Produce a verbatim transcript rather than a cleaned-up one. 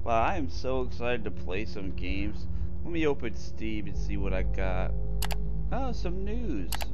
Wow, I am so excited to play some games. Let me open Steam and see what I got. Oh, some news.